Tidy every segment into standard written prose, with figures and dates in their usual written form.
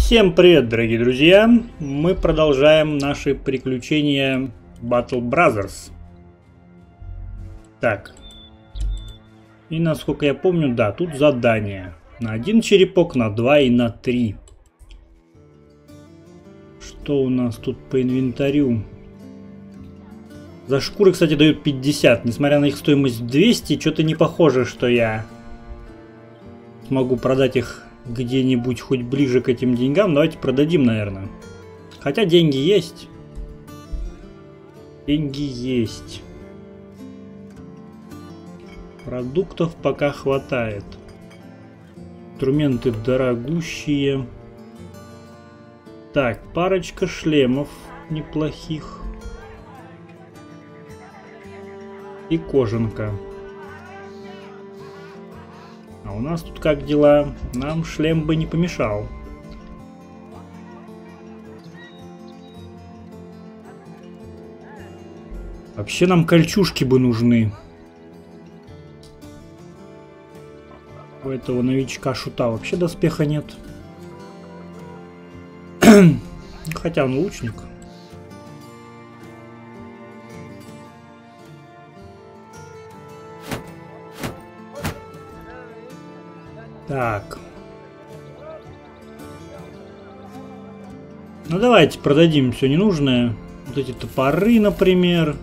Всем привет, дорогие друзья! Мы продолжаем наши приключения Battle Brothers. Так. И насколько я помню, да, тут задание. На 1 черепок, на 2 и на 3. Что у нас тут по инвентарю? За шкуры, кстати, дают 50. Несмотря на их стоимость 200, что-то не похоже, что я смогу продать их где-нибудь хоть ближе к этим деньгам. Давайте продадим, наверное. Хотя деньги есть. Деньги есть. Продуктов пока хватает. Инструменты дорогущие. Так, парочка шлемов неплохих. И кожанка. А у нас тут как дела? Нам шлем бы не помешал. Вообще нам кольчужки бы нужны. У этого новичка-шута вообще доспеха нет. Хотя он лучник. Так. Ну давайте продадим все ненужное. Вот эти топоры, например.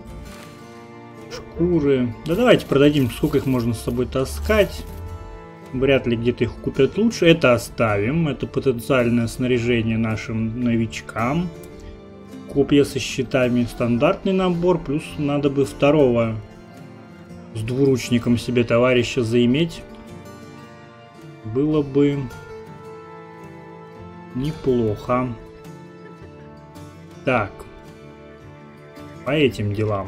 Шкуры. Да давайте продадим, сколько их можно с собой таскать. Вряд ли где-то их купят лучше. Это оставим. Это потенциальное снаряжение нашим новичкам. Копья со щитами. Стандартный набор. Плюс надо бы второго с двуручником себе товарища заиметь. Было бы неплохо. Так. По этим делам.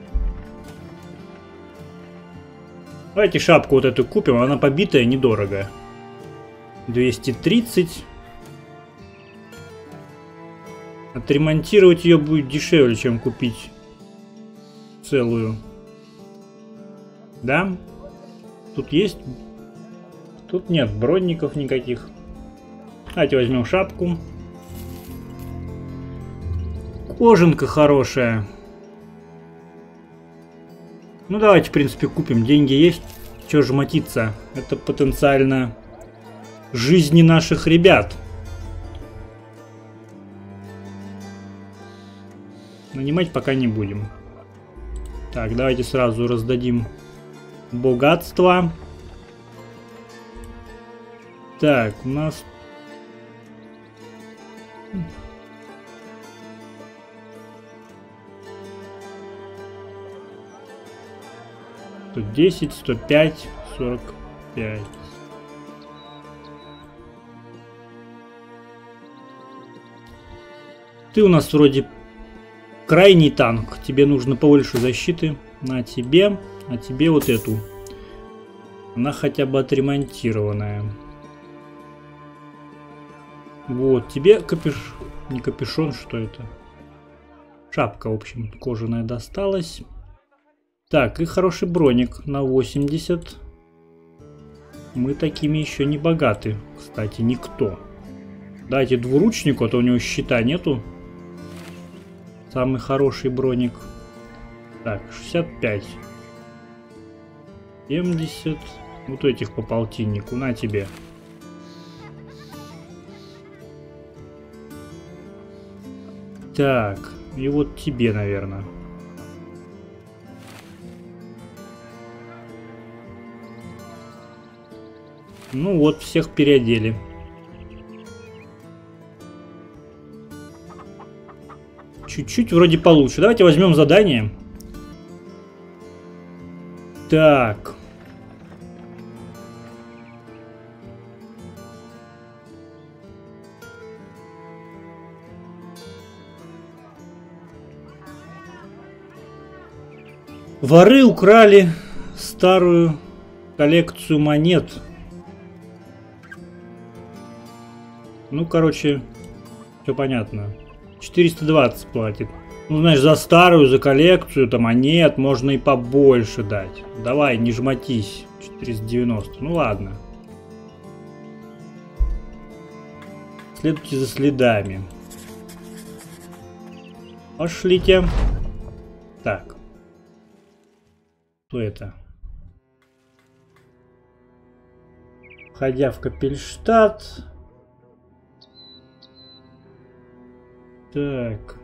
Давайте шапку вот эту купим. Она побитая, недорого. 230. Отремонтировать ее будет дешевле, чем купить целую. Да? Тут есть... Тут нет бронников никаких. Давайте возьмем шапку. Кожанка хорошая. Ну давайте, в принципе, купим. Деньги есть. Чего же мотиться? Это потенциально жизни наших ребят. Нанимать пока не будем. Так, давайте сразу раздадим богатство. Так, у нас... Тут 10, 105, 45. Ты у нас вроде крайний танк. Тебе нужно побольше защиты. На тебе. А тебе вот эту. Она хотя бы отремонтированная. Вот, тебе не капюшон, что это? Шапка, в общем, кожаная досталась. Так, и хороший броник на 80. Мы такими еще не богаты, кстати, никто. Дайте двуручнику, а то у него щита нету. Самый хороший броник. Так, 65. 70. Вот этих по полтиннику, на тебе. Так, и вот тебе, наверное. Ну вот, всех переодели. Чуть-чуть вроде получше. Давайте возьмем задание. Так. Воры украли старую коллекцию монет. Ну, короче, все понятно. 420 платит. Ну, знаешь, за старую, за коллекцию-то монет можно и побольше дать. Давай, не жмотись. 490. Ну, ладно. Последуйте за следами. Пошлите. Так. Что это? Входя в Капельштадт. Так.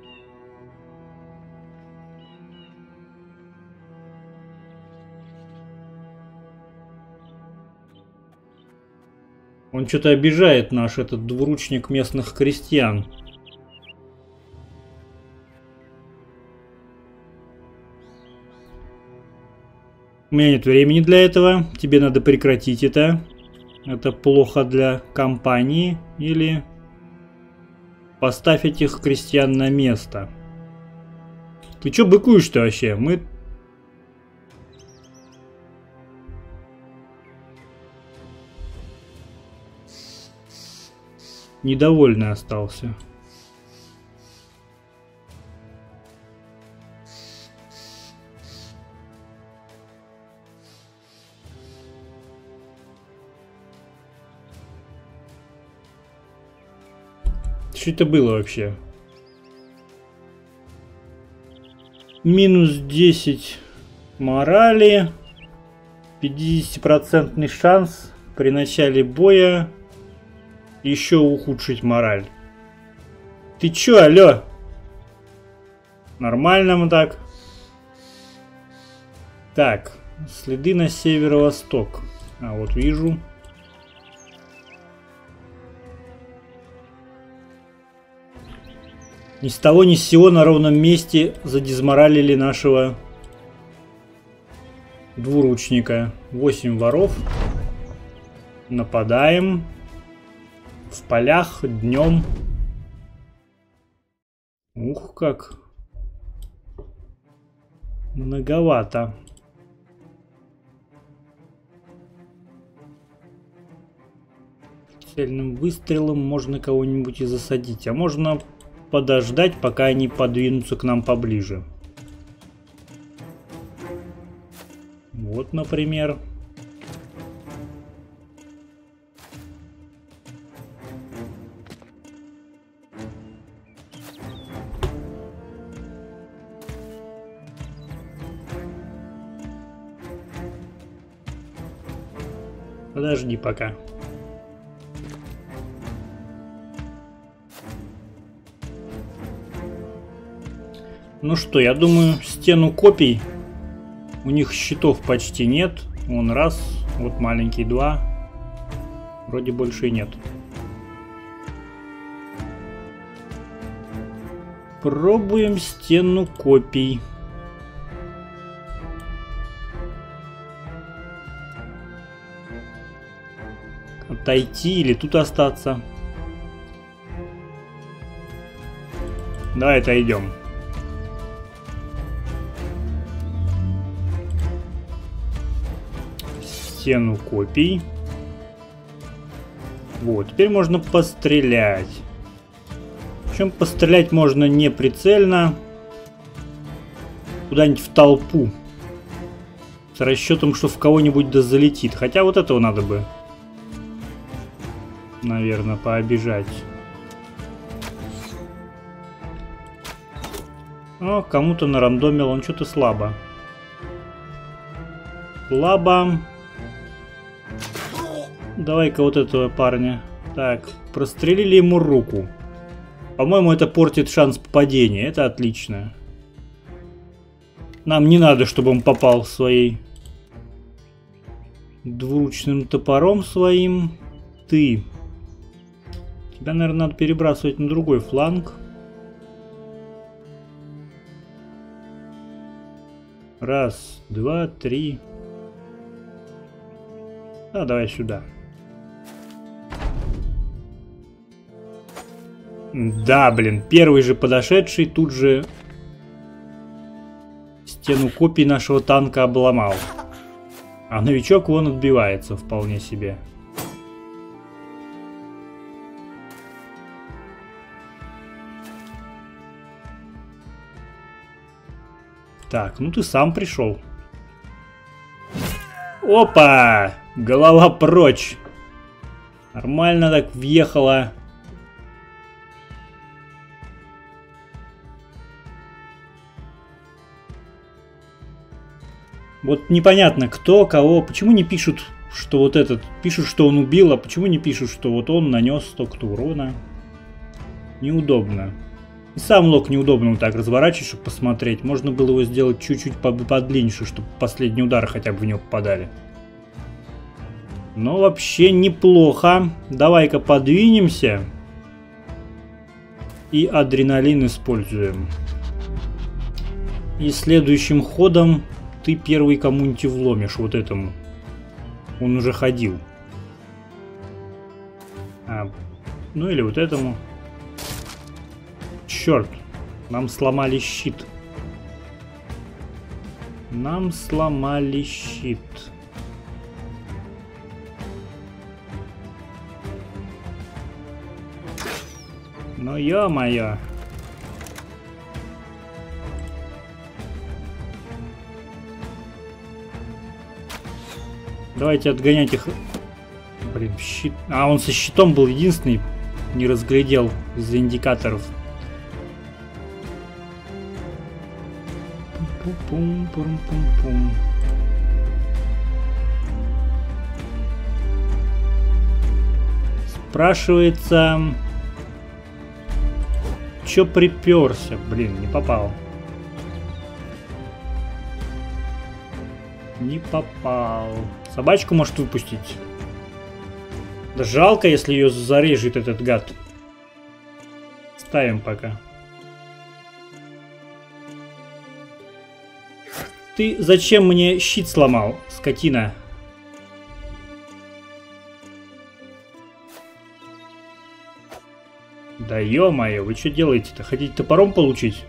Он что-то обижает наш этот двуручник местных крестьян. У меня нет времени для этого. Тебе надо прекратить это. Это плохо для компании. Или поставь этих крестьян на место. Ты чё быкуешь-то вообще? Мы... Недовольный остался. Что это было вообще? Минус 10 морали. 50% шанс при начале боя еще ухудшить мораль. Ты чё, алё? Нормально мы так. Так, следы на северо-восток. А вот вижу. Ни с того ни с сего на ровном месте задизморалили нашего двуручника. 8 воров. Нападаем. В полях днем. Ух, как многовато. Цельным выстрелом можно кого-нибудь и засадить, а можно подождать, пока они подвинутся к нам поближе. Вот, например. Подожди пока. Ну что, я думаю, стену копий. У них щитов почти нет. Вон раз, вот маленький, два. Вроде больше и нет. Пробуем стену копий. Отойти или тут остаться? Давай отойдем. Стену копий. Вот, теперь можно пострелять. Причем пострелять можно не прицельно. Куда-нибудь в толпу. С расчетом, что в кого-нибудь да залетит. Хотя вот этого надо бы, наверное, пообижать. О, кому-то нарандомил, он что-то слабо. Слабо. Давай-ка вот этого парня. Так, прострелили ему руку. По-моему, это портит шанс попадения. Это отлично. Нам не надо, чтобы он попал своей двуручным топором своим. Ты. Тебя, наверное, надо перебрасывать на другой фланг. Раз, два, три. А, давай сюда. Да, блин, первый же подошедший тут же стену копий нашего танка обломал. А новичок вон отбивается вполне себе. Так, ну ты сам пришел. Опа! Голова прочь. Нормально так въехала. Вот непонятно, кто, кого, почему не пишут, что вот этот, пишут, что он убил, а почему не пишут, что вот он нанес столько-то урона. Неудобно. И сам лог неудобно вот так разворачивать, чтобы посмотреть. Можно было его сделать чуть-чуть подлиннее, чтобы последние удары хотя бы в него попадали. Но вообще неплохо. Давай-ка подвинемся. И адреналин используем. И следующим ходом ты первый кому-нибудь вломишь, вот этому. Он уже ходил. Ну или вот этому. Черт, нам сломали щит. Нам сломали щит. Ну ё-моё. Давайте отгонять их. Блин, щит. А, он со щитом был единственный. Не разглядел из-за индикаторов. Пум-пум-пум-пум-пум. Спрашивается, чё приперся? Блин, не попал. Не попал. Собачку может выпустить. Да жалко, если ее зарежет этот гад. Ставим пока. Ты зачем мне щит сломал, скотина? Да ё-моё, вы что делаете-то? Хотите топором получить?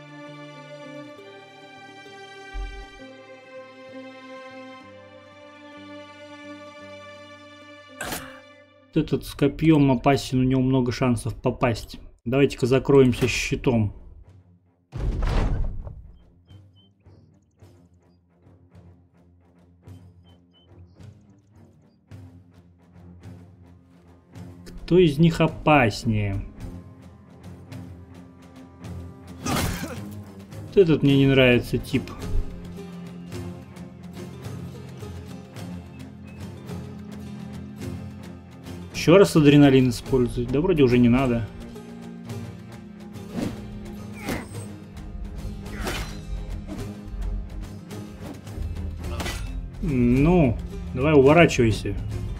Этот с копьем опасен, у него много шансов попасть. Давайте-ка закроемся щитом. Кто из них опаснее? Вот этот мне не нравится тип. Еще раз адреналин использовать? Да вроде уже не надо. Ну, давай уворачивайся.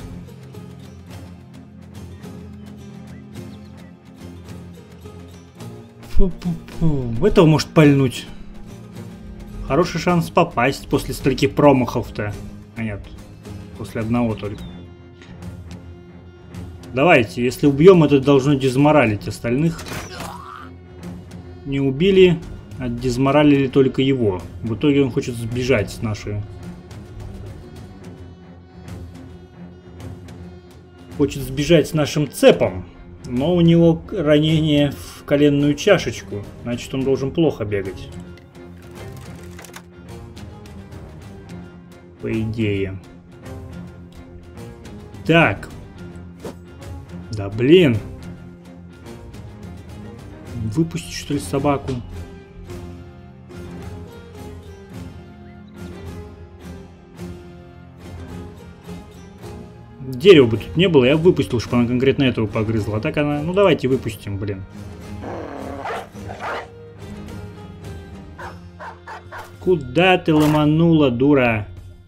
Фу-фу-фу. Этого может пальнуть. Хороший шанс попасть после стольких промахов-то. А нет, после одного только. Давайте, если убьем, это должно дезморалить остальных. Не убили, а дезморалили только его. В итоге он хочет сбежать с нашей. Хочет сбежать с нашим цепом. Но у него ранение в коленную чашечку. Значит, он должен плохо бегать. По идее. Так. Да блин. Выпустить, что ли, собаку? Дерева бы тут не было, я выпустил, чтобы она конкретно этого погрызла. А так она... Ну давайте выпустим, блин. Куда ты ломанула, дура?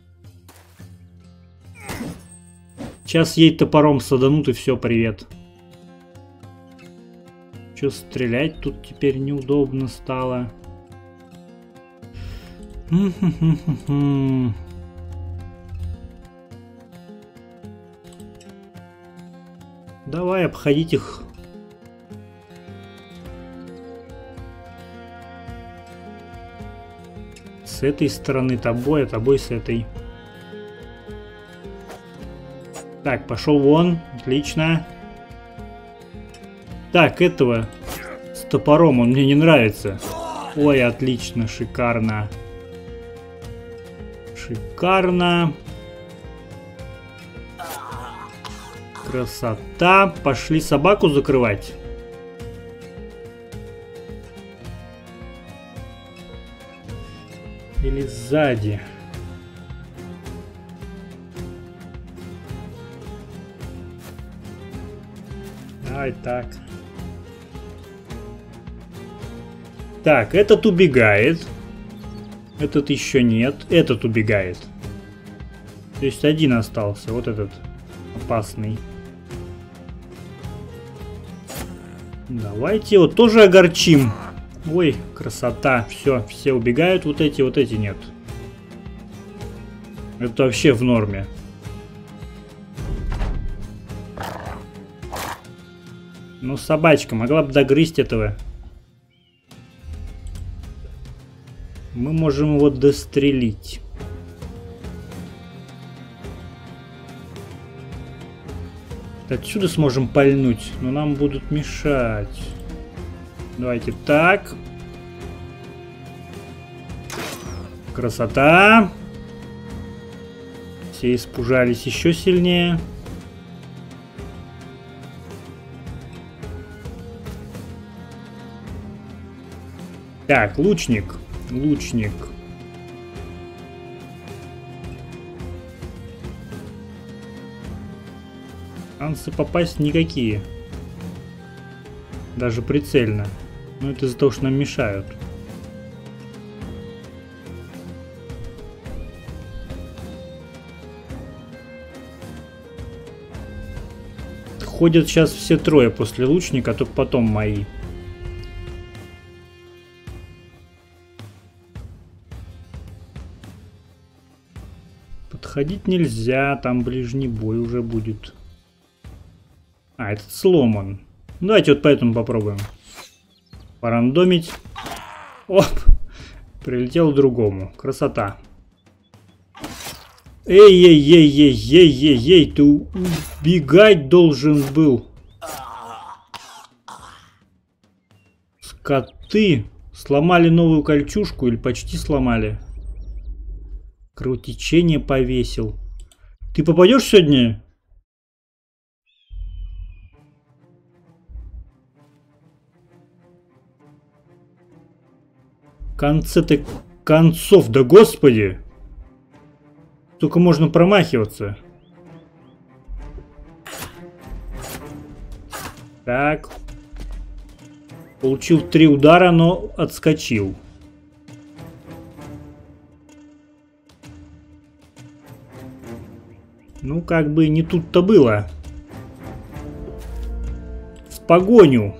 Сейчас ей топором саданут и все, привет. Че, стрелять тут теперь неудобно стало. Давай обходить их. С этой стороны тобой, а тобой с этой. Так, пошел вон. Отлично. Так, этого с топором он мне не нравится. Ой, отлично, шикарно. Шикарно. Красота. Пошли собаку закрывать. Или сзади. Давай так. Так, этот убегает. Этот еще нет. Этот убегает. То есть один остался. Вот этот опасный. Давайте его тоже огорчим. Ой, красота. Все убегают. Вот эти нет. Это вообще в норме. Ну, собачка могла бы догрызть этого. Мы можем его дострелить. Отсюда сможем пальнуть, но нам будут мешать. Давайте так. Красота. Все испужались еще сильнее. Так, лучник. Лучник. Шансы попасть никакие. Даже прицельно. Но это из-за того, что нам мешают. Ходят сейчас все трое после лучника, а только потом мои. Подходить нельзя, там ближний бой уже будет. А, этот сломан. Давайте вот поэтому попробуем. Порандомить. Оп! Прилетел к другому. Красота. Эй, ты убегать должен был. Скоты. Сломали новую кольчужку или почти сломали. Кровотечение повесил. Ты попадешь сегодня? В конце-то концов, да господи! Только можно промахиваться. Так. Получил 3 удара, но отскочил. Ну, как бы не тут-то было. В погоню.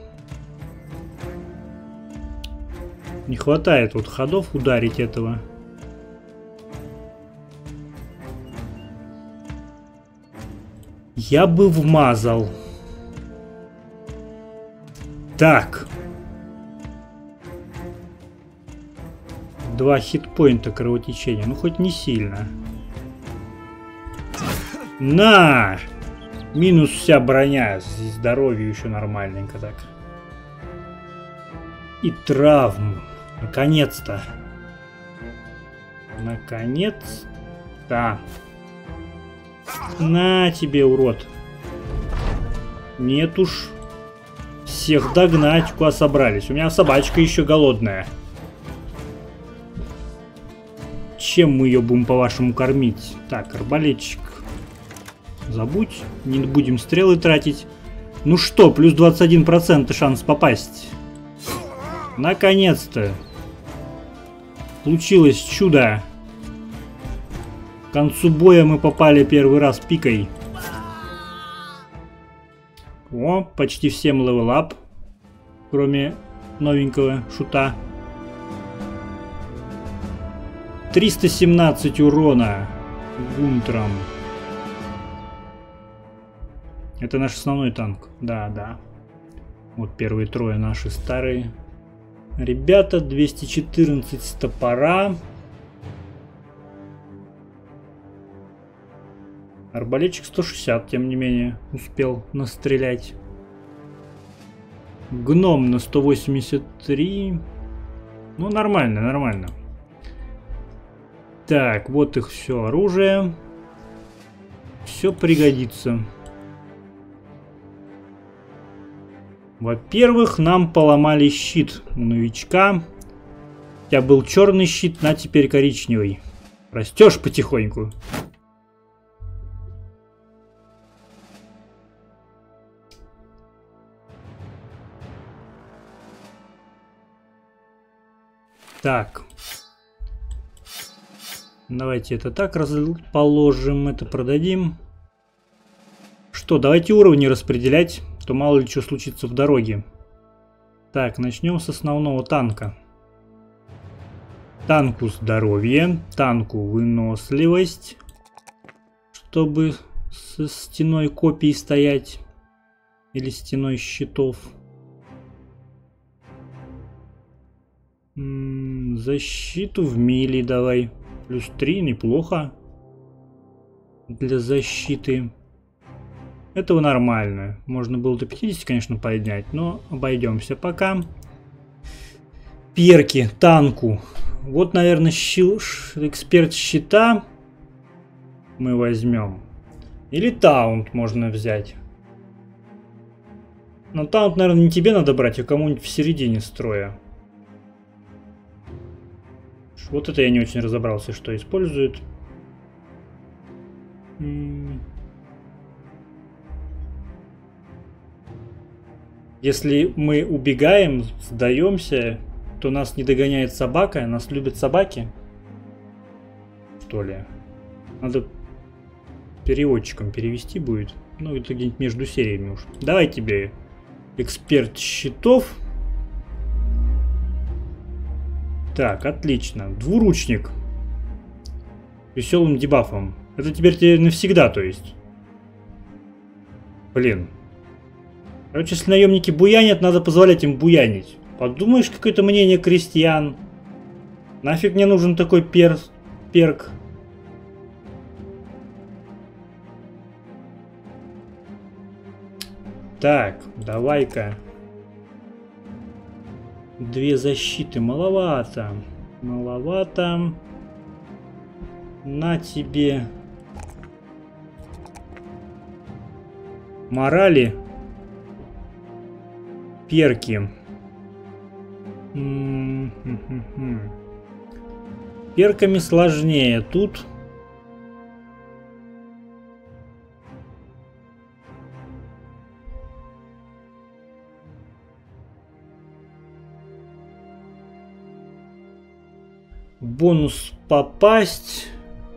Не хватает вот ходов ударить этого. Я бы вмазал. Так. 2 хитпоинта кровотечения. Ну, хоть не сильно. На! Минус вся броня. Здоровье еще нормальненько так. И травму. Наконец-то. Наконец-то. На тебе, урод. Нет уж. Всех догнать, куда собрались. У меня собачка еще голодная. Чем мы ее будем, по-вашему, кормить? Так, арбалетчик. Забудь. Не будем стрелы тратить. Ну что, плюс 21% шанс попасть. Наконец-то. Случилось чудо. К концу боя мы попали первый раз пикой. О, почти всем левел-ап. Кроме новенького шута. 317 урона Гунтером. Это наш основной танк. Да. Вот первые трое наши старые. Ребята, 214 с топора. Арбалетчик 160, тем не менее, успел настрелять. Гном на 183. Ну, нормально. Так, вот их все оружие. Все пригодится. Во-первых, нам поломали щит у новичка. У тебя был черный щит, на теперь коричневый. Растешь потихоньку. Так. Давайте это так положим, это продадим. Что, давайте уровни распределять, то мало ли что случится в дороге. Так, начнем с основного танка. Танку здоровье, танку выносливость, чтобы со стеной копий стоять или стеной щитов. Защиту в мили давай. Плюс 3, неплохо. Для защиты. Этого нормально. Можно было до 50, конечно, поднять, но обойдемся пока. Перки, танку. Вот, наверное, эксперт щита мы возьмем. Или таунт можно взять. Но таунт, наверное, не тебе надо брать, а кому-нибудь в середине строя. Вот это я не очень разобрался, что используют. Если мы убегаем, сдаемся, то нас не догоняет собака. Нас любят собаки. Что ли? Надо переводчиком перевести будет. Ну, это где-нибудь между сериями уж. Давай тебе эксперт щитов. Так, отлично. Двуручник. Веселым дебафом. Это теперь навсегда, то есть. Блин. Короче, если наемники буянят, надо позволять им буянить. Подумаешь, какое-то мнение крестьян. Нафиг мне нужен такой перк. Так, давай-ка. 2 защиты. Маловато. Маловато. На тебе. Морали. Перки. Перками сложнее тут. Бонус попасть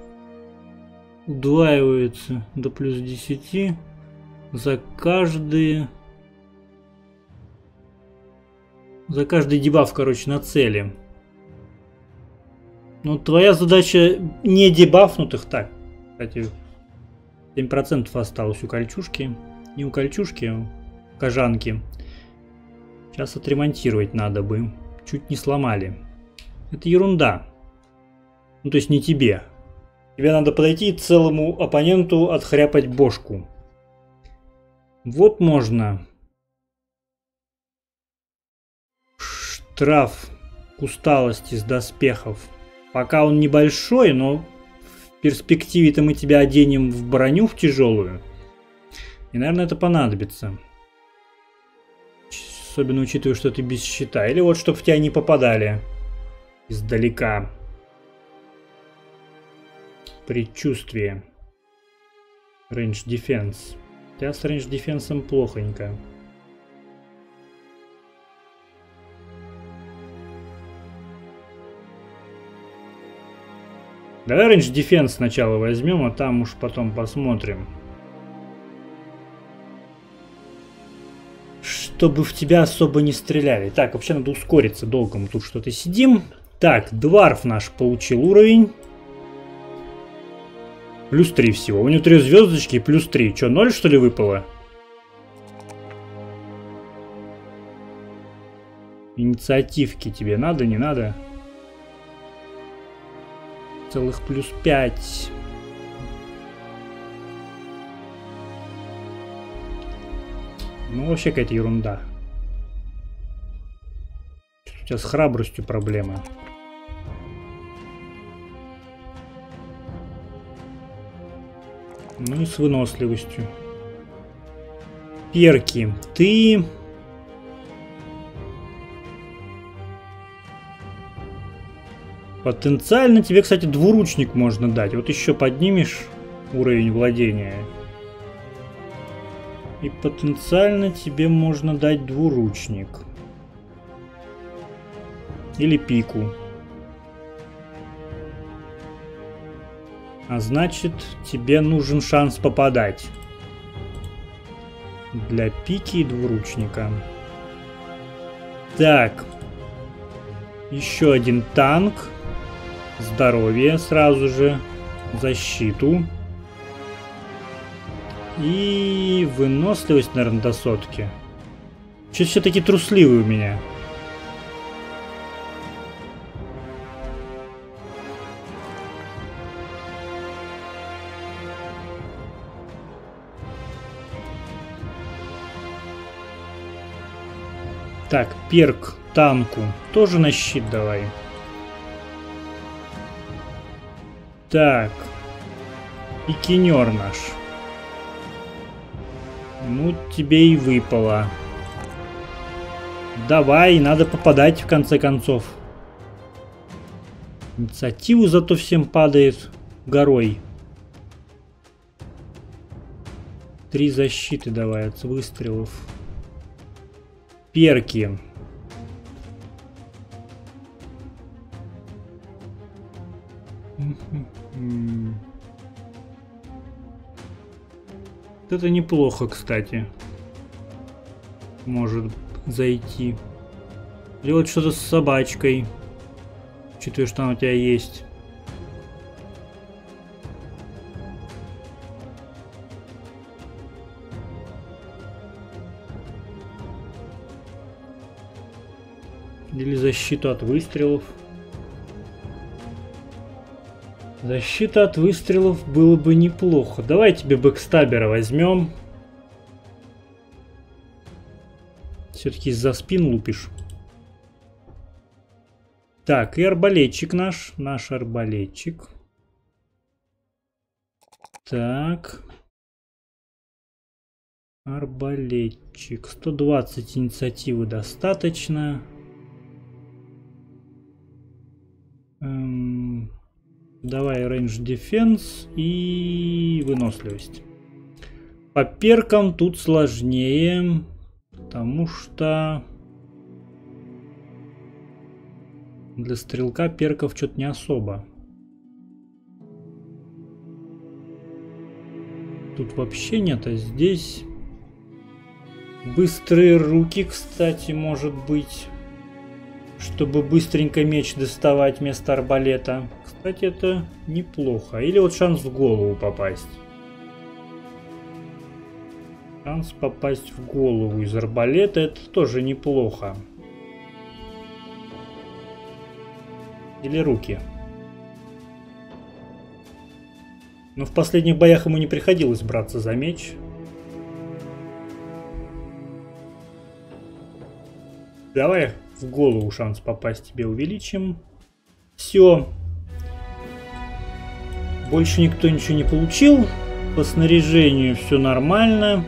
удваивается до плюс 10 за каждый дебаф, короче, на цели. Ну, твоя задача не дебафнутых. Так, кстати, 7% осталось у кольчужки. Не у кольчужки, а у кожанки. Сейчас отремонтировать надо бы. Чуть не сломали. Это ерунда. Ну, то есть не тебе. Тебе надо подойти и целому оппоненту отхряпать бошку. Вот можно. Штраф к усталости с доспехов. Пока он небольшой, но в перспективе-то мы тебя оденем в броню в тяжелую. И, наверное, это понадобится. Особенно учитывая, что ты без щита. Или вот, чтобы в тебя не попадали издалека. Предчувствие. Range Defense. У тебя с Range Defense плохонько. Давай Range Defense сначала возьмем, а там уж потом посмотрим. Чтобы в тебя особо не стреляли. Так, вообще надо ускориться, долго мы тут что-то сидим. Так, Дварф наш получил уровень. Плюс 3 всего. У него 3 звездочки и плюс 3. Че, 0 что ли выпало? Инициативки тебе надо, не надо? Целых плюс 5. Ну, вообще какая-то ерунда. У тебя с храбростью проблема. Ну и с выносливостью. Перки. Ты... Потенциально тебе, кстати, двуручник можно дать. Вот еще поднимешь уровень владения. И потенциально тебе можно дать двуручник. Или пику. А значит, тебе нужен шанс попадать. Для пики и двуручника. Так. Еще один танк. Здоровье сразу же. Защиту. И выносливость, наверное, до сотки. Чуть все таки трусливый у меня. Так, перк танку. Тоже на щит давай. Так. Пикинер наш. Ну, тебе и выпало. Давай, надо попадать в конце концов. Инициативу зато всем падает горой. 3 защиты давай от выстрелов. Перки. Это неплохо, кстати. Может зайти. Делать что-то с собачкой. Учитывая, что она у тебя есть. Или защиту от выстрелов. Защита от выстрелов было бы неплохо. Давай тебе бэкстабера возьмем. Все-таки из-за спин лупишь. Так, и арбалетчик наш. Наш арбалетчик. Так. Арбалетчик. 120 инициативы достаточно. Давай range defense и выносливость. По перкам тут сложнее, потому что для стрелка перков что-то не особо. Тут вообще нет, а здесь быстрые руки, кстати, может быть, чтобы быстренько меч доставать вместо арбалета. Кстати, это неплохо. Или вот шанс в голову попасть. Шанс попасть в голову из арбалета — это тоже неплохо. Или руки. Но в последних боях ему не приходилось браться за меч. Давай в голову шанс попасть тебе увеличим. Все. Больше никто ничего не получил. По снаряжению все нормально.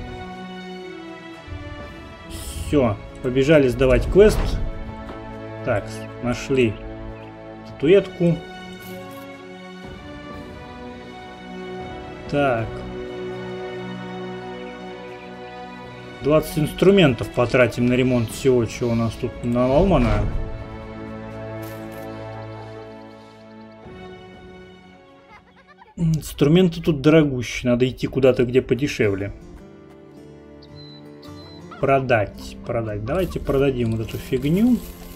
Все. Побежали сдавать квест. Так, нашли статуэтку. Так. 20 инструментов потратим на ремонт всего, чего у нас тут наломано. Инструменты тут дорогущие. Надо идти куда-то, где подешевле. Продать. Продать. Давайте продадим вот эту фигню.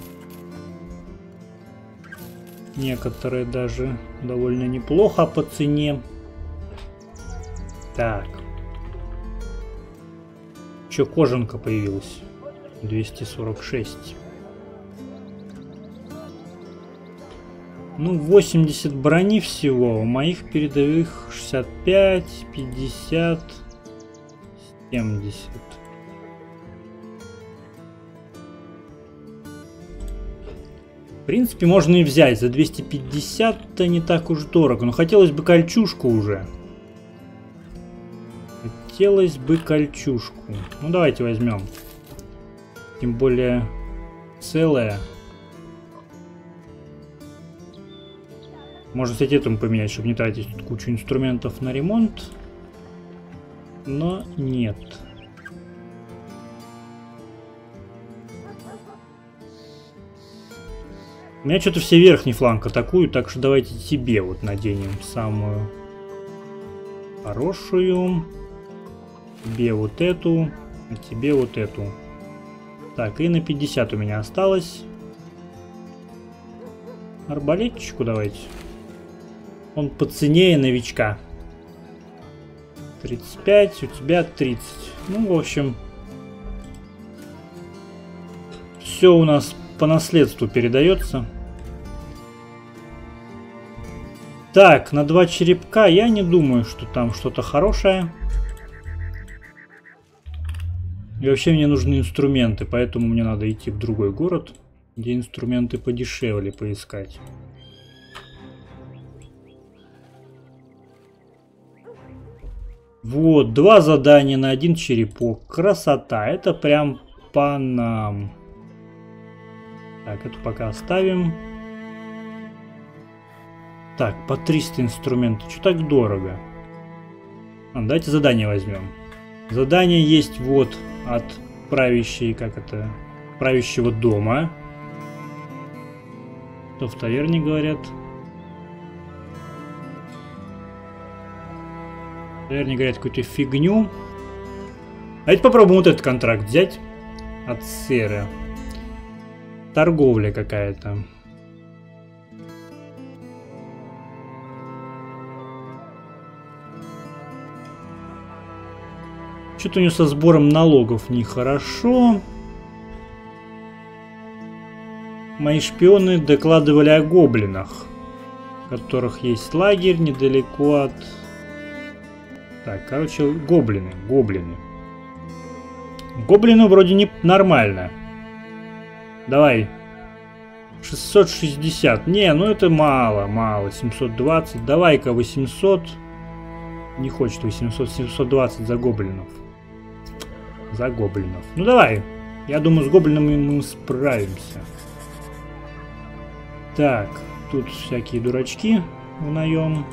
Некоторые даже довольно неплохо по цене. Так. Еще кожанка появилась. 246. Ну, 80 брони всего. У моих передовых 65, 50, 70. В принципе, можно и взять. За 250-то не так уж дорого. Но хотелось бы кольчужку уже. Хотелось бы кольчужку. Ну, давайте возьмем. Тем более целая. Можно, кстати, этому поменять, чтобы не тратить тут кучу инструментов на ремонт. Но нет. У меня что-то все верхний фланг атакуют, так что давайте тебе вот наденем самую хорошую. Тебе вот эту. А тебе вот эту. Так, и на 50 у меня осталось. Арбалетчику давайте. Он по цене новичка. 35, у тебя 30. Ну, в общем, все у нас по наследству передается. Так, на 2 черепка я не думаю, что там что-то хорошее. И вообще мне нужны инструменты, поэтому мне надо идти в другой город, где инструменты подешевле поискать. Вот, 2 задания на 1 черепок. Красота, это прям по нам. Так, эту пока оставим. Так, по 300 инструментов. Что так дорого? Давайте задание возьмем. Задание есть вот от правящей, как это, правящего дома. Что в таверне говорят? В таверне говорят какую-то фигню. Давайте попробуем вот этот контракт взять от сэра. Торговля какая-то. Что-то у него со сбором налогов нехорошо. Мои шпионы докладывали о гоблинах, у которых есть лагерь недалеко от... Так, короче, гоблины. Гоблину вроде не нормально. Давай. 660. Не, ну это мало. 720. Давай-ка 800. Не хочет 800. 720 за гоблинов. Ну давай. Я думаю, с гоблинами мы справимся. Так, тут всякие дурачки в наем.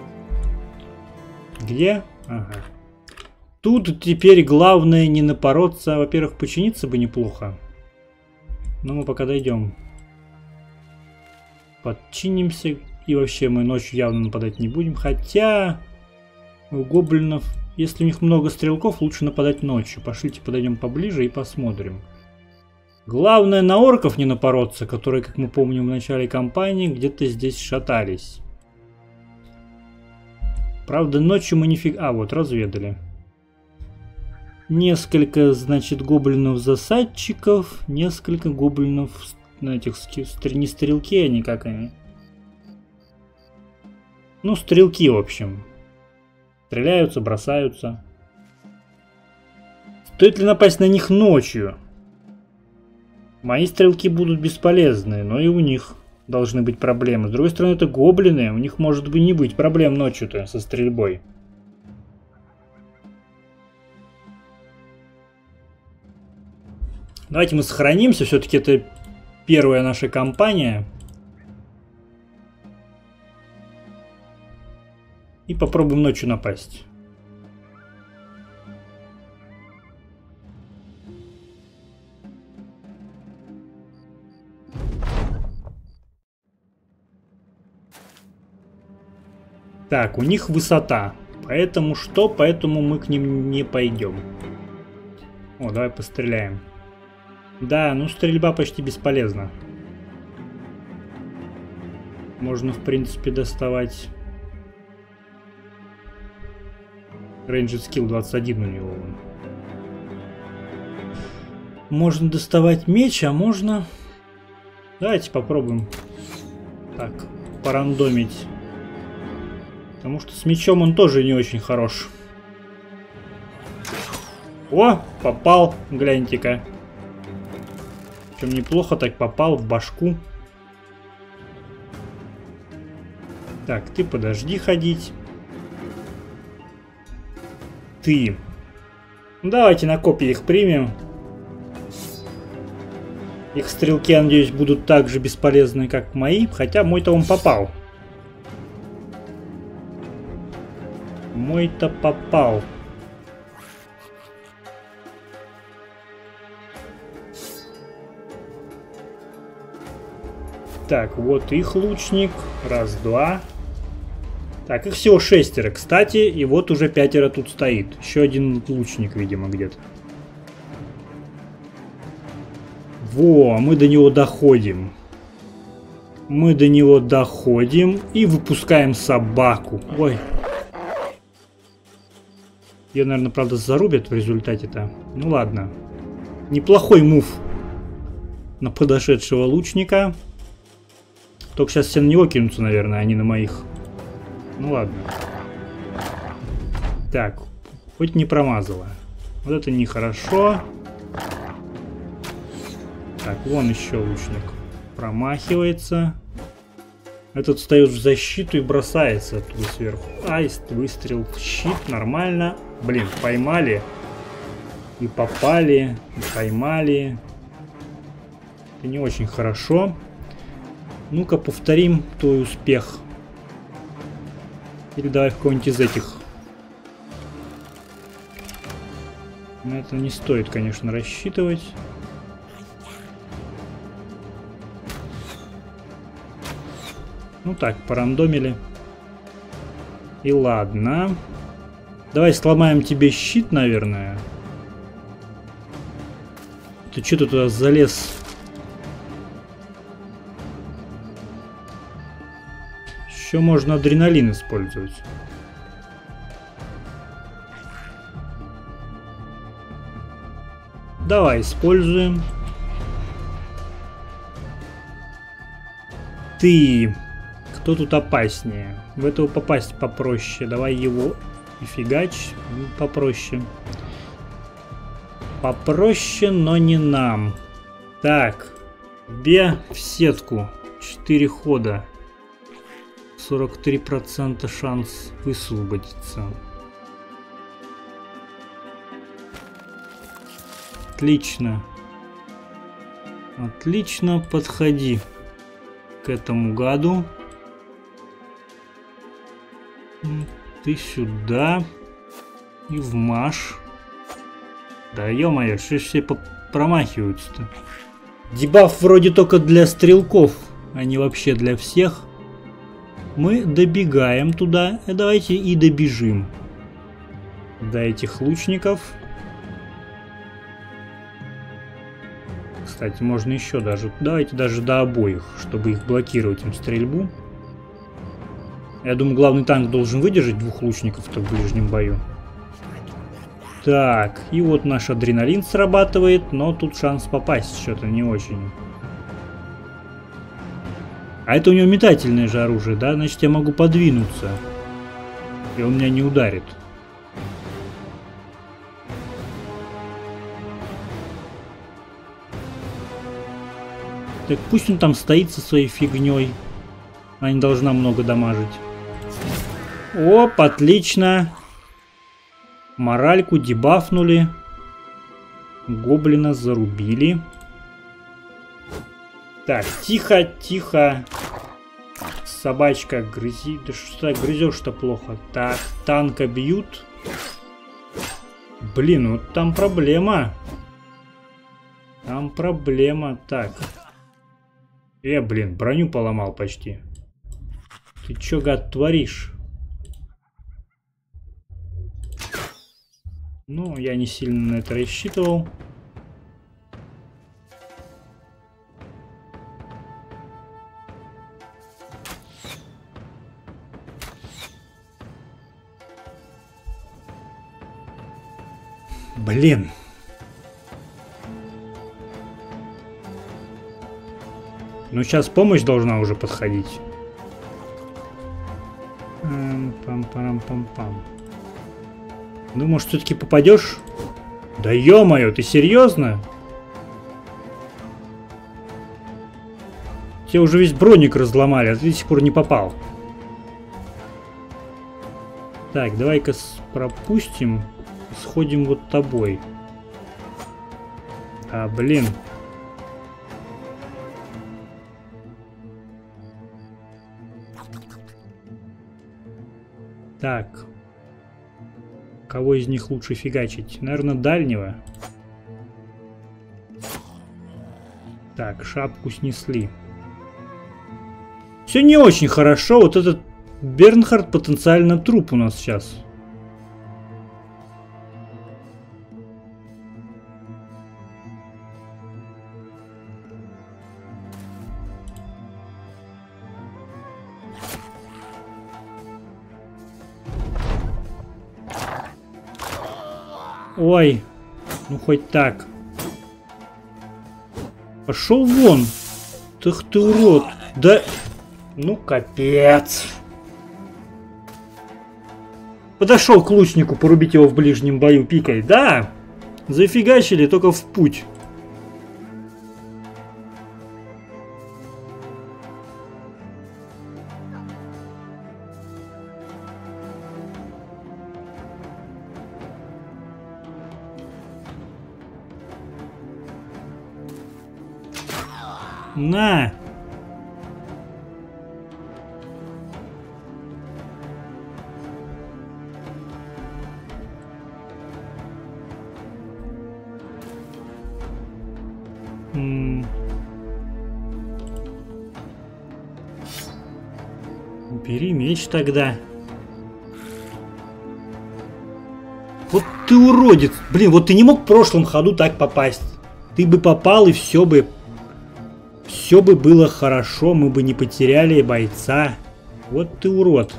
Где? Ага. Тут теперь главное не напороться. Во-первых, починиться бы неплохо. Но мы пока дойдем. Подчинимся. И вообще мы ночью явно нападать не будем. Хотя у гоблинов, если у них много стрелков, лучше нападать ночью. Пошлите, подойдем поближе и посмотрим. Главное на орков не напороться, которые, как мы помним, в начале кампании где-то здесь шатались. Правда, ночью мы нифига... А, вот, разведали. Несколько, значит, гоблинов-засадчиков. Несколько гоблинов... На этих... Не стрелки они, как они? Ну, стрелки, в общем. Стреляются, бросаются. Стоит ли напасть на них ночью? Мои стрелки будут бесполезны, но и у них должны быть проблемы. С другой стороны, это гоблины, у них может быть не быть проблем ночью-то со стрельбой. Давайте мы сохранимся, все-таки это первая наша кампания. И попробуем ночью напасть. Так, у них высота. Поэтому что? Поэтому мы к ним не пойдем. О, давай постреляем. Да, ну стрельба почти бесполезна. Можно, в принципе, доставать... Ranged Skill 21 у него. Можно доставать меч, а можно... Давайте попробуем так порандомить. Потому что с мечом он тоже не очень хорош. О, попал, гляньте-ка. Причем неплохо так попал в башку. Так, ты подожди ходить. Ты. Ну, давайте на копья их примем. Их стрелки, я надеюсь, будут так же бесполезны, как мои. Хотя мой-то он попал. Мой-то попал. Так, вот их лучник. Раз, два. Так, их всего 6, кстати, и вот уже 5 тут стоит. Еще один лучник, видимо, где-то. Во, мы до него доходим. Мы до него доходим и выпускаем собаку. Ой. Ее, наверное, правда, зарубят в результате-то. Ну ладно. Неплохой мув на подошедшего лучника. Только сейчас все на него кинутся, наверное, а не на моих. Ну ладно. Так, хоть не промазала. Вот это нехорошо. Так, вон еще лучник. Промахивается. Этот встает в защиту и бросается оттуда сверху. Аист, выстрел в щит, нормально. Блин, поймали. И попали, и поймали. Это не очень хорошо. Ну-ка, повторим твой успех. Или давай в какой-нибудь из этих. На это не стоит, конечно, рассчитывать. Ну так, порандомили. И ладно. Давай сломаем тебе щит, наверное. Ты что-то туда залез? Еще можно адреналин использовать. Давай, используем. Ты... Кто тут опаснее? В этого попасть попроще. Давай его и фигач. Попроще. Попроще, но не нам. Так. Бе в сетку. 4 хода. 43% шанс высвободиться. Отлично. Отлично, подходи к этому гаду. Ты сюда. И вмажь. Да ё-моё, что ж все промахиваются-то? Дебаф вроде только для стрелков, а не вообще для всех. Мы добегаем туда. Давайте и добежим. До этих лучников. Кстати, можно еще даже... Давайте даже до обоих, чтобы их блокировать им стрельбу. Я думаю, главный танк должен выдержать 2 лучников-то в ближнем бою. Так, и вот наш адреналин срабатывает, но тут шанс попасть что-то не очень. А это у него метательное же оружие, да? Значит, я могу подвинуться. И он меня не ударит. Так пусть он там стоит со своей фигней. Она не должна много дамажить. Оп, отлично. Моральку дебафнули. Гоблина зарубили. Так, тихо, тихо. Собачка, грызи. Да что ты грызешь-то плохо. Так, танка бьют. Блин, вот там проблема. Там проблема. Так. Блин, броню поломал почти. Ты чё, гад, творишь? Ну, я не сильно на это рассчитывал. Блин. Ну, сейчас помощь должна уже подходить. Пам-парам-пам-пам. Ну, может, все-таки попадешь? Да ё-моё, ты серьезно? Тебе уже весь броник разломали, а ты до сих пор не попал. Так, давай-ка пропустим. Сходим вот тобой. А, блин. Так. Кого из них лучше фигачить? Наверное, дальнего. Так, шапку снесли. Все не очень хорошо. Вот этот Бернхард потенциально труп у нас сейчас. Ой, ну хоть так. Пошел вон. Ах ты урод. Да, ну капец. Подошел к лучнику порубить его в ближнем бою пикой. Да, зафигачили только в путь. На! Бери меч тогда. Вот ты уродец! Блин, вот ты не мог в прошлом ходу так попасть. Ты бы попал, и все бы было хорошо, мы бы не потеряли бойца. Вот ты урод.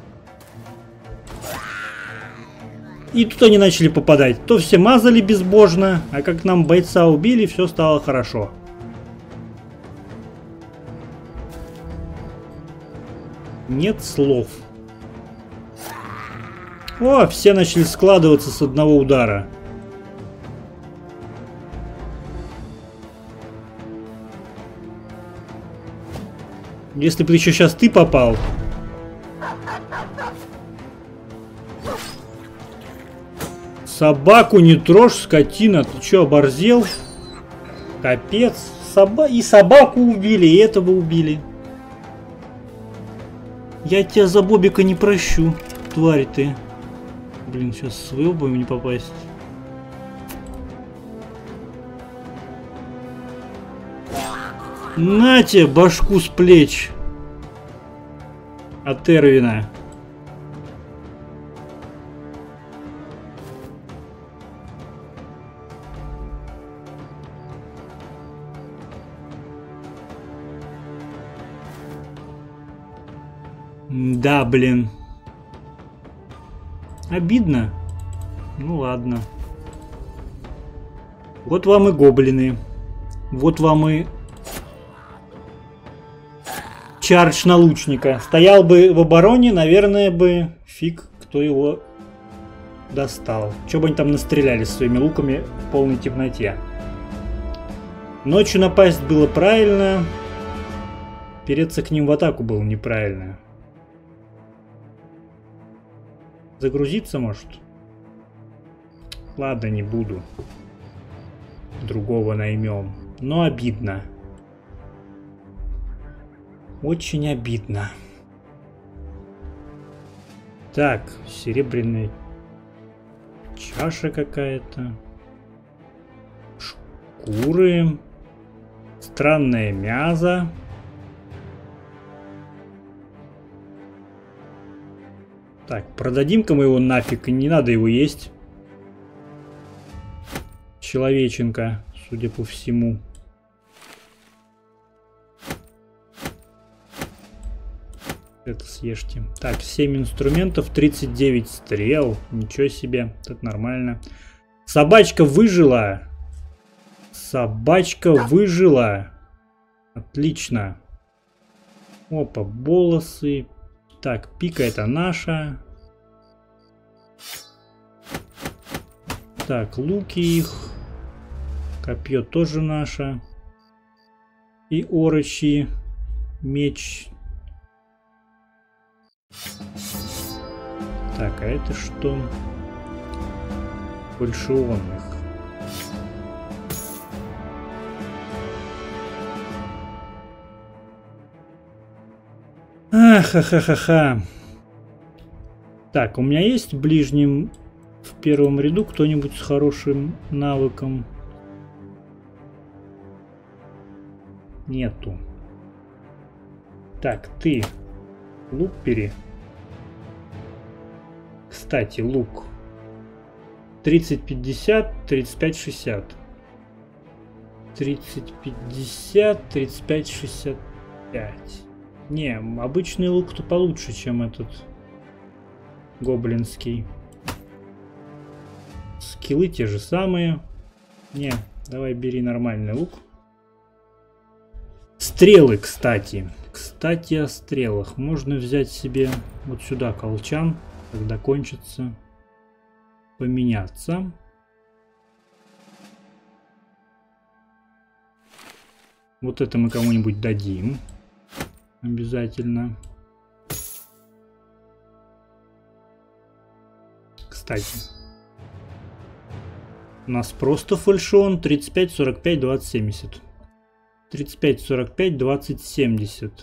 И тут они начали попадать. То все мазали безбожно, а как нам бойца убили, все стало хорошо. Нет слов. О, все начали складываться с одного удара. Если бы еще сейчас ты попал. Собаку не трожь, скотина. Ты что, оборзел? Капец. И собаку убили, и этого убили. Я тебя за Бобика не прощу, тварь ты. Блин, сейчас с вылбом не попасть. На тебе башку с плеч. От Эрвина. Да, блин. Обидно. Ну ладно. Вот вам и гоблины. Вот вам и чардж на лучника. Стоял бы в обороне, наверное бы фиг кто его достал. Че бы они там настреляли своими луками в полной темноте. Ночью напасть было правильно. Переться к ним в атаку было неправильно. Загрузиться может? Ладно, не буду. Другого наймем. Но обидно. Очень обидно. Так, серебряная чаша какая-то. Шкуры. Странное мясо. Так, продадим-ка мы его нафиг, не надо его есть. Человеченка, судя по всему. Это съешьте. Так, 7 инструментов, 39 стрел. Ничего себе, это нормально. Собачка выжила. Собачка выжила. Отлично. Опа, волосы. Так, пика это наша. Так, луки их. Копье тоже наше. И орочи. Меч. Так, а это что? Больше онных. Ха-ха-ха-ха. Так, у меня есть в ближнем, в первом ряду кто-нибудь с хорошим навыком? Нету. Так, ты. Лук бери. кстати, лук. 30-50, 35-60. 30-50, 35-65. Не, обычный лук-то получше, чем этот гоблинский. Скиллы те же самые. Не, давай бери нормальный лук. Стрелы, кстати. Кстати, о стрелах. Можно взять себе вот сюда колчан, когда кончится. Поменяться. Вот это мы кому-нибудь дадим. Обязательно. Кстати. У нас просто фальшон 35, 45, 20, 70. 35, 45, 20, 70.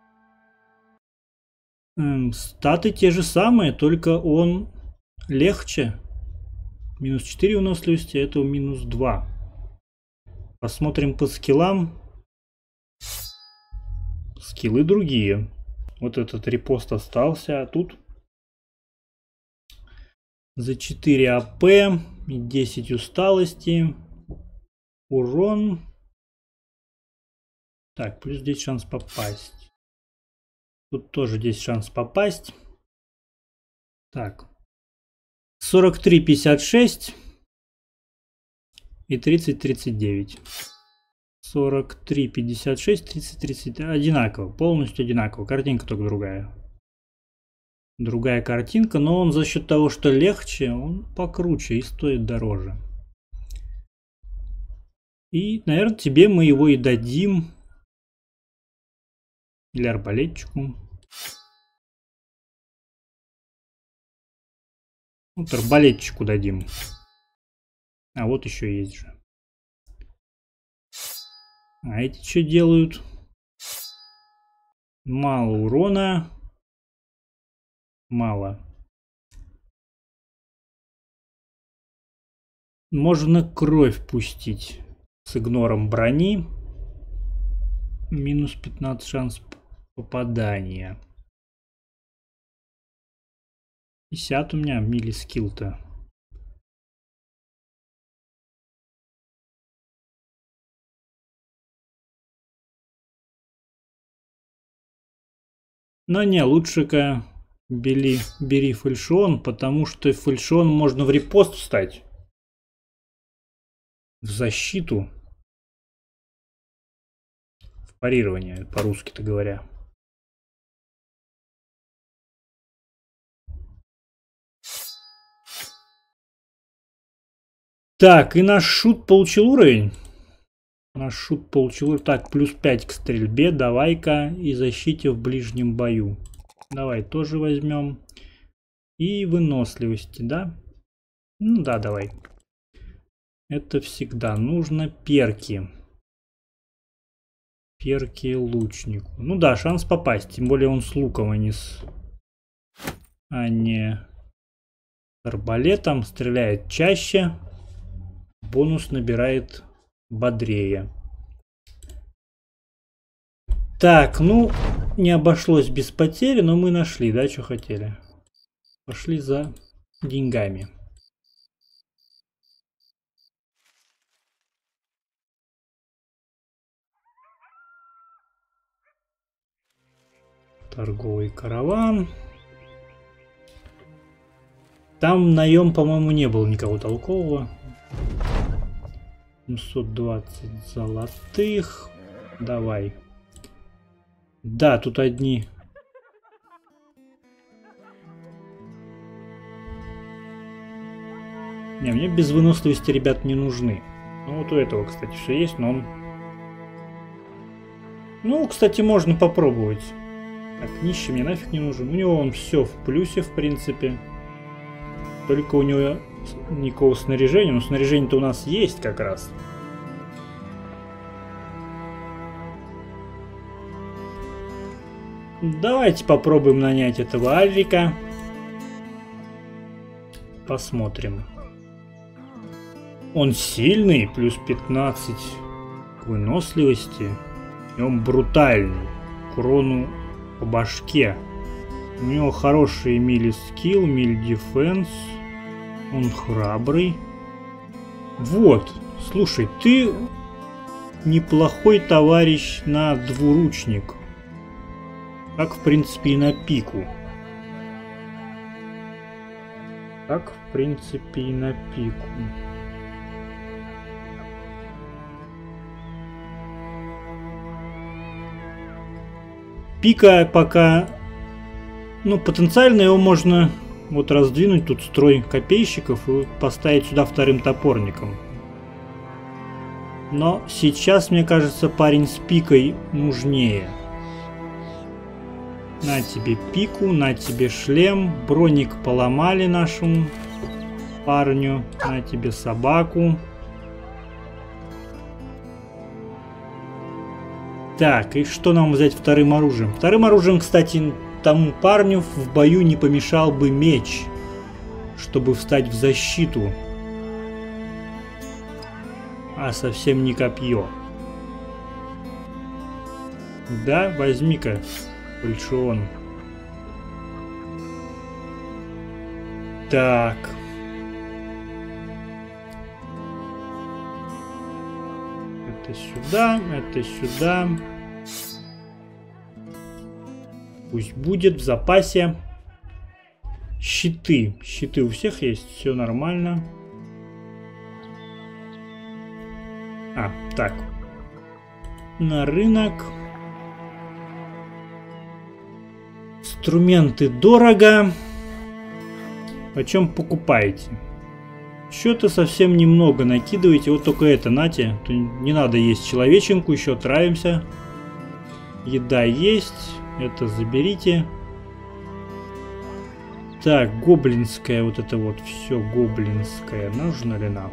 Статы те же самые, только он легче. Минус 4 выносливости, а этого минус 2. Посмотрим по скиллам. Скиллы другие. Вот этот репост остался, а тут за 4 АП и 10 усталости. Урон. Так, плюс 10 шанс попасть. Тут тоже 10 шанс попасть. Так. 43-56 и 30-39. 43-56, 30-30. Одинаково, полностью одинаково. Картинка только другая. Другая картинка, но он за счет того, что легче, он покруче и стоит дороже. И, наверное, тебе мы его и дадим. Или арбалетчику. Вот арбалетчику дадим. А вот еще есть же. А эти что делают? Мало урона. Мало. Можно кровь пустить с игнором брони. Минус 15 шанс попадания. 50 у меня милли-скилл-то. Но не, лучше-ка бери фальшион, потому что фальшион можно в репост встать. В защиту. В парирование, по-русски-то говоря. Так, и наш шут получил уровень. Наш шут получил уровень. Так, плюс 5 к стрельбе. Давай-ка и защите в ближнем бою. Давай тоже возьмем. И выносливости, да? Ну да, давай. Это всегда нужно. Перки. Перки лучнику. Ну да, шанс попасть. Тем более он с луком, а не с арбалетом. Стреляет чаще. Бонус набирает бодрее. Так, ну, не обошлось без потери, но мы нашли, да, что хотели. Пошли за деньгами. Торговый караван. Там наем, по-моему, не было никого толкового. 720 золотых. Давай. Да, тут одни. Не, мне без выносливости, ребят, не нужны. Ну, вот у этого, кстати, все есть, но он... Ну, кстати, можно попробовать. Так, нищий мне нафиг не нужен. У него он все в плюсе, в принципе. Только у него никакого снаряжения. Но снаряжение-то у нас есть как раз. Давайте попробуем нанять этого Альрика. Посмотрим. Он сильный, плюс 15 к выносливости. И он брутальный. К урону по башке. У него хороший мили скилл, мили дефенс. Он храбрый. Вот, слушай, ты неплохой товарищ на двуручник. Как, в принципе, и на пику. Как, в принципе, и на пику. Пика пока... Ну, потенциально его можно вот раздвинуть, тут строй копейщиков, и поставить сюда вторым топорником. Но сейчас, мне кажется, парень с пикой нужнее. На тебе пику, на тебе шлем. Броник поломали нашему парню. На тебе собаку. Так, и что нам взять вторым оружием? Вторым оружием, кстати, тому парню в бою не помешал бы меч, чтобы встать в защиту. А совсем не копье. Да, возьми-ка, Фальшион. Так. Это сюда, это сюда. Пусть будет в запасе. Щиты. Щиты у всех есть, все нормально. А, так. На рынок. Инструменты дорого. Почем покупаете? Что-то совсем немного накидываете. Вот только это, нате. Не надо есть человеченку, еще отравимся. Еда есть. Это заберите. Так, гоблинская, вот это вот все гоблинское. Нужно ли нам?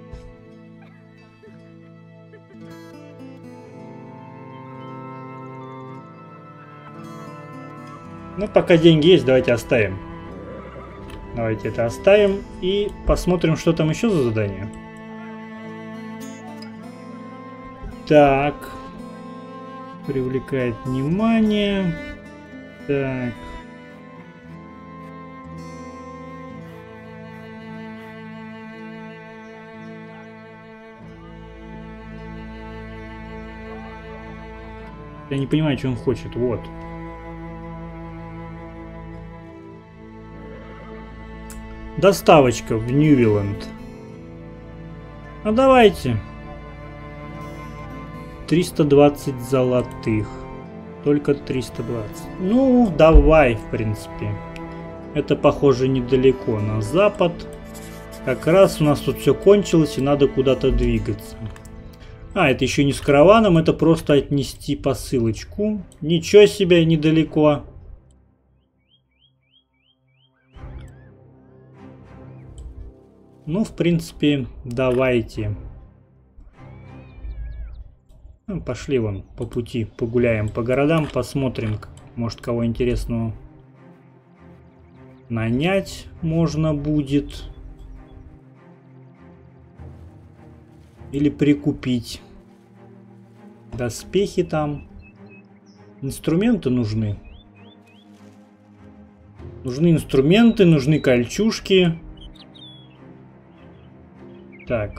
Ну, пока деньги есть, давайте оставим. Давайте это оставим и посмотрим, что там еще за задание. Так. Привлекает внимание. Так. Я не понимаю, что он хочет. Вот. Доставочка в Ньювиланд. А давайте. 320 золотых. Только 320. Ну, давай, в принципе. Это, похоже, недалеко на запад. Как раз у нас тут все кончилось, и надо куда-то двигаться. А, это еще не с караваном, это просто отнести посылочку. Ничего себе, недалеко. Ну, в принципе, давайте. Ну, пошли вон по пути, погуляем по городам, посмотрим, может, кого интересного нанять можно будет. Или прикупить. Доспехи там. Инструменты нужны. Нужны инструменты, нужны кольчужки. Так.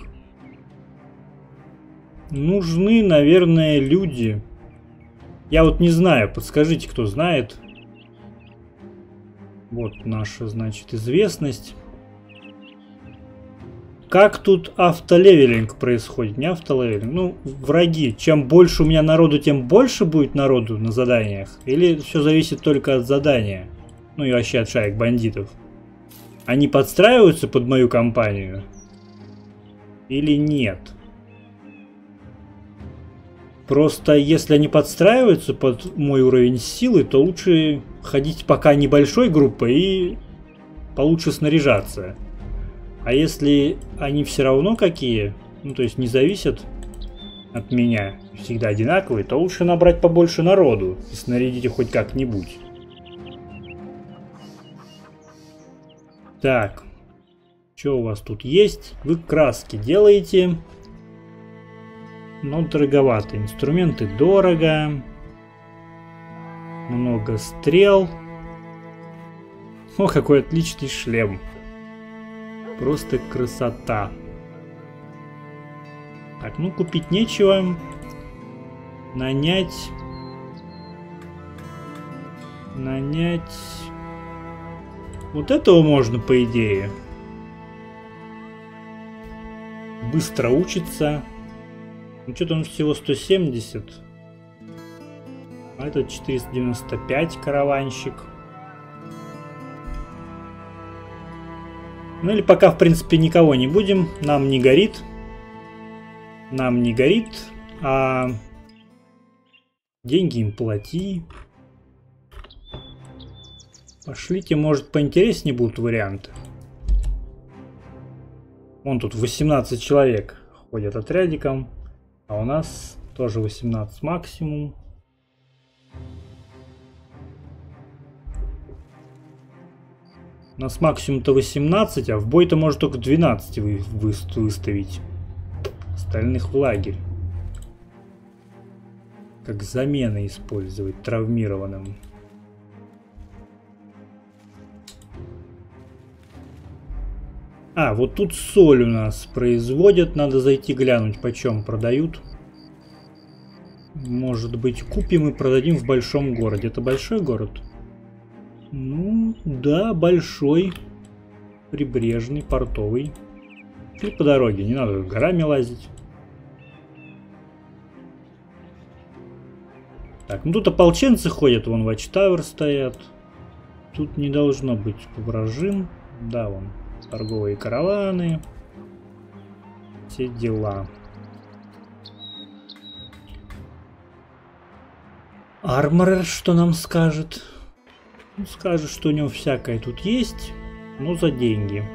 Нужны, наверное, люди. Я вот не знаю, подскажите, кто знает. Вот наша, значит, известность. Как тут автолевелинг происходит? Не автолевелинг. Ну, враги. Чем больше у меня народу, тем больше будет народу на заданиях? Или все зависит только от задания? Ну и вообще от шаек бандитов. Они подстраиваются под мою компанию? Или нет? Просто если они подстраиваются под мой уровень силы, то лучше ходить пока небольшой группой и получше снаряжаться. А если они все равно какие, ну то есть не зависят от меня, всегда одинаковые, то лучше набрать побольше народу и снарядить их хоть как-нибудь. Так, что у вас тут есть? Вы краски делаете, но дороговато. Инструменты дорого, много стрел. О, какой отличный шлем. Просто красота. Так, ну купить нечего. Нанять. Вот этого можно, по идее. Быстро учится. Ну что-то он всего 170. А этот 495 караванщик. Ну или пока, в принципе, никого не будем. Нам не горит. Нам не горит. А деньги им плати. Пошлите, может, поинтереснее будут варианты. Вон тут 18 человек ходят отрядиком. А у нас тоже 18 максимум. У нас максимум-то 18, а в бой-то может только 12 выставить. Остальных в лагерь. Как замены использовать травмированным. А, вот тут соль у нас производят. Надо зайти глянуть, почем продают. Может быть, купим и продадим в большом городе. Это большой город? Ну, да, большой. Прибрежный, портовый. И по дороге, не надо горами лазить. Так, ну тут ополченцы ходят, вон Watchtower стоят. Тут не должно быть вражин. Да, вон. Торговые караваны. Все дела. Арморер что нам скажет? Он скажет, что у него всякое тут есть, но за деньги.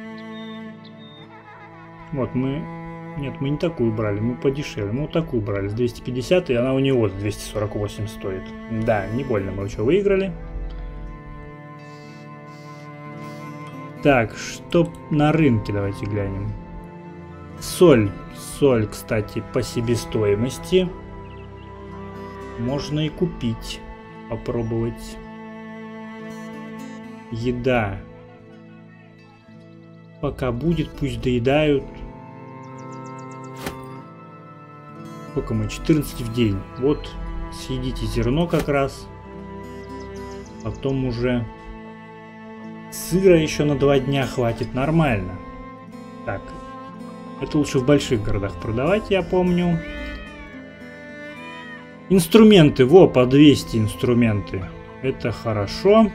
Вот мы... Нет, мы не такую брали, мы подешевле. Мы вот такую брали, с 250, и она у него 248 стоит. Да, не больно мы что выиграли. Так, что на рынке, давайте глянем. Соль. Соль, кстати, по себестоимости. Можно и купить. Попробовать. Еда. Пока будет, пусть доедают. Сколько мы? 14 в день. Вот, съедите зерно как раз. Потом уже... Сыра еще на 2 дня хватит, нормально. Так, это лучше в больших городах продавать, я помню. Инструменты, во, по 200 инструменты. Это хорошо.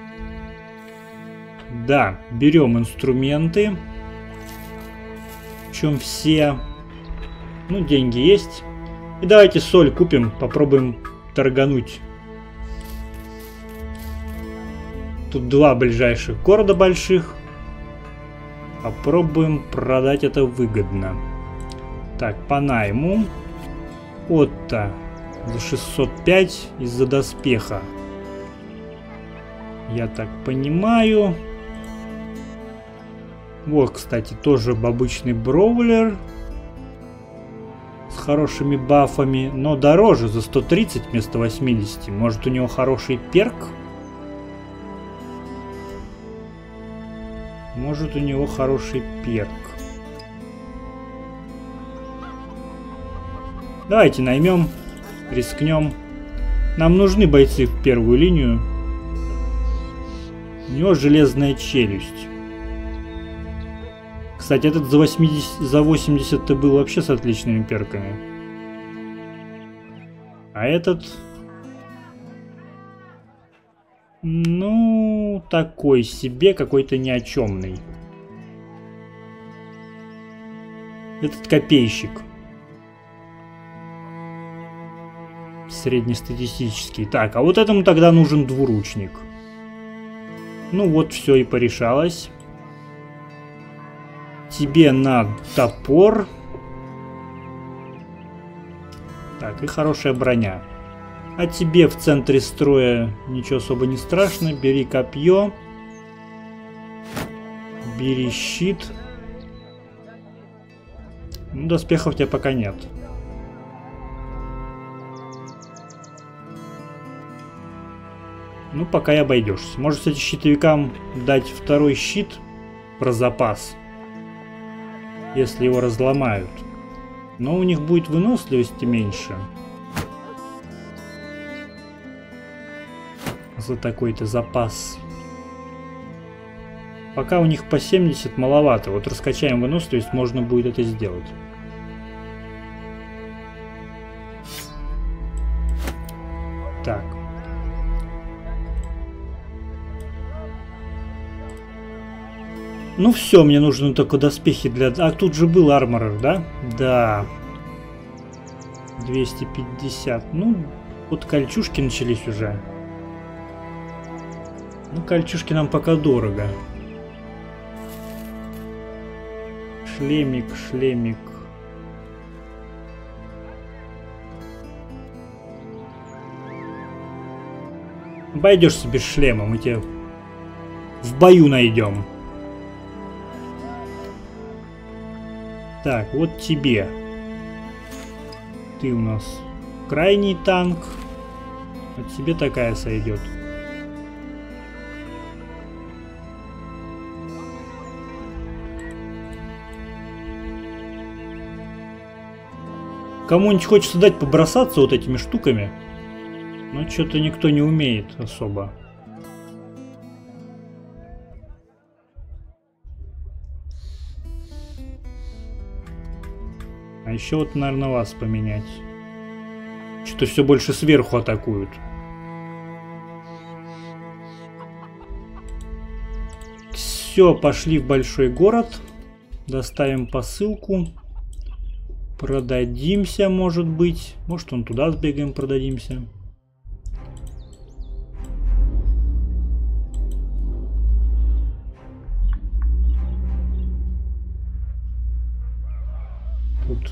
Да, берем инструменты. Причем все... Ну, деньги есть. И давайте соль купим, попробуем торгануть. Тут 2 ближайших города больших. Попробуем продать это выгодно. Так, по найму. Отто за 605 из-за доспеха. Я так понимаю. Вот, кстати, тоже обычный броулер. С хорошими бафами. Но дороже, за 130 вместо 80. Может, у него хороший перк? Может, у него хороший перк. Давайте наймем, рискнем. Нам нужны бойцы в первую линию. У него железная челюсть. Кстати, этот за 80-то был вообще с отличными перками. А этот... Ну, такой себе, какой-то ни о чёмный. Этот копейщик. Среднестатистический. Так, а вот этому тогда нужен двуручник. Ну вот, все и порешалось. Тебе на топор. Так, и хорошая броня. А тебе в центре строя ничего особо не страшно. Бери копье. Бери щит. Ну, доспехов у тебя пока нет. Ну, пока и обойдешься. Может, кстати, щитовикам дать второй щит про запас, если его разломают. Но у них будет выносливости меньше. За такой-то запас. Пока у них по 70 маловато. Вот раскачаем выносливость, можно будет это сделать. Так. Ну все, мне нужны только доспехи для... А тут же был арморер, да? Да. 250. Ну, вот кольчужки начались уже. Ну, кольчужки нам пока дорого. Шлемик, шлемик. Обойдешься без шлема, мы тебя в бою найдем. Так, вот тебе. Ты у нас крайний танк. Вот тебе такая сойдет. Кому-нибудь хочется дать побросаться вот этими штуками, но что-то никто не умеет особо. А еще вот, наверное, вас поменять. Что-то все больше сверху атакуют. Все, пошли в большой город. Доставим посылку. Продадимся, может быть. Может, он туда сбегаем, продадимся. Тут.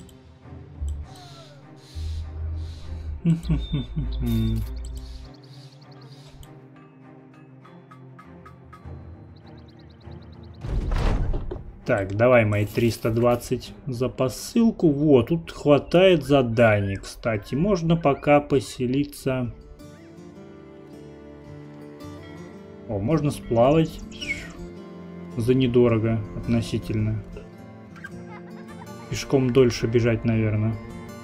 Так, давай мои 320 за посылку. Вот, тут хватает заданий, кстати. Можно пока поселиться. О, можно сплавать. За недорого относительно. Пешком дольше бежать, наверное.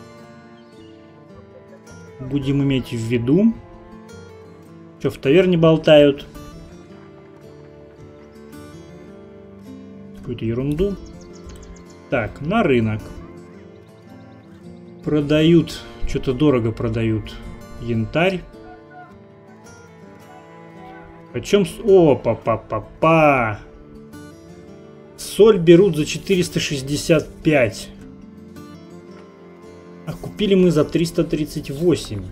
Будем иметь в виду. Что, в таверне болтают? Какую-то ерунду. Так, на рынок. Продают. Что-то дорого продают. Янтарь. Почем... О, па-па-па-па. Соль берут за 465. А купили мы за 338.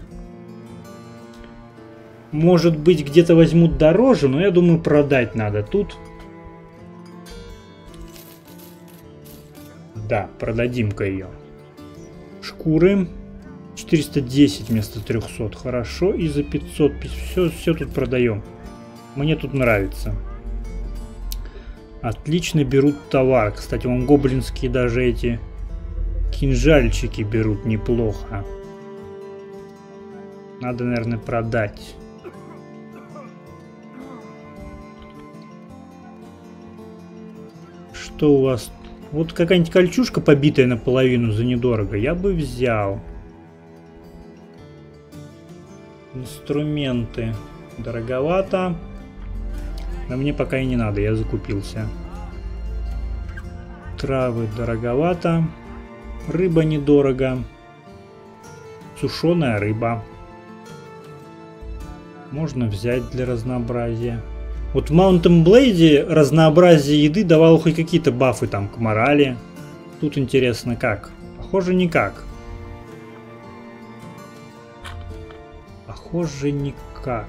Может быть, где-то возьмут дороже, но я думаю, продать надо тут. Да, продадим-ка ее. Шкуры. 410 вместо 300. Хорошо. И за 500. Все тут продаем. Мне тут нравится. Отлично берут товар. Кстати, вон гоблинские даже эти кинжальчики берут неплохо. Надо, наверное, продать. Что у вас? Вот какая-нибудь кольчужка, побитая наполовину за недорого, я бы взял. Инструменты. Дороговато. Но мне пока и не надо, я закупился. Травы дороговато. Рыба недорого. Сушеная рыба. Можно взять для разнообразия. Вот в Mountain Blade разнообразие еды давало хоть какие-то бафы там к морали. Тут интересно как. Похоже никак. Похоже никак.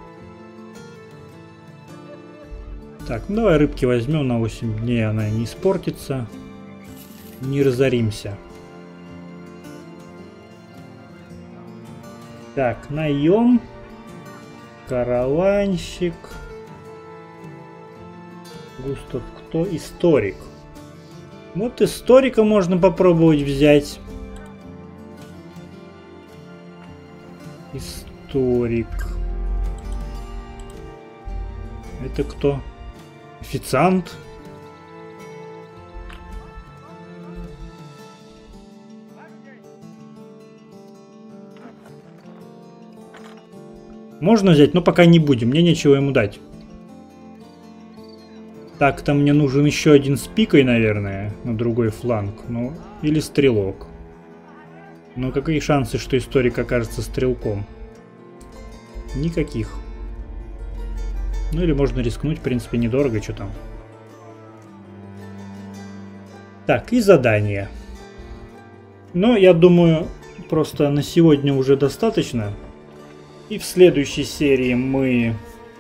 Так, ну давай рыбки возьмем на 8 дней, она не испортится. Не разоримся. Так, наем. Караванщик. Густав, кто? Историк. Вот историка можно попробовать взять. Историк. Это кто? Официант? Можно взять, но пока не будем, мне нечего ему дать. Так-то мне нужен еще один с пикой, наверное, на другой фланг. Ну, или стрелок. Но какие шансы, что историк окажется стрелком? Никаких. Ну или можно рискнуть, в принципе, недорого, что там. Так, и задание. Но я думаю, просто на сегодня уже достаточно. И в следующей серии мы...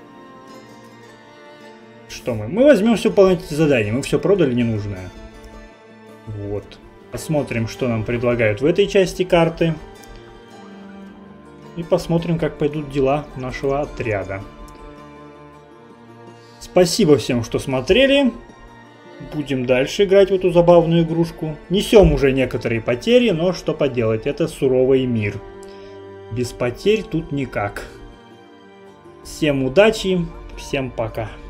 Что мы? Мы возьмем все выполнять эти задания. Мы все продали ненужное. Вот. Посмотрим, что нам предлагают в этой части карты. И посмотрим, как пойдут дела нашего отряда. Спасибо всем, что смотрели. Будем дальше играть в эту забавную игрушку. Несем уже некоторые потери, но что поделать, это суровый мир. Без потерь тут никак. Всем удачи, всем пока.